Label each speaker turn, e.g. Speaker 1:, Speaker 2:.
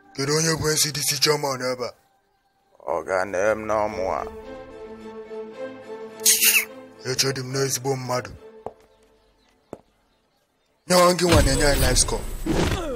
Speaker 1: Kedu onye bụ Ncdc chairman ebe a?
Speaker 2: Ọganem na ọmụa.
Speaker 1: Echedi m n'ezigbo mmadụ. Nye gị nwa na-enye anyị live score.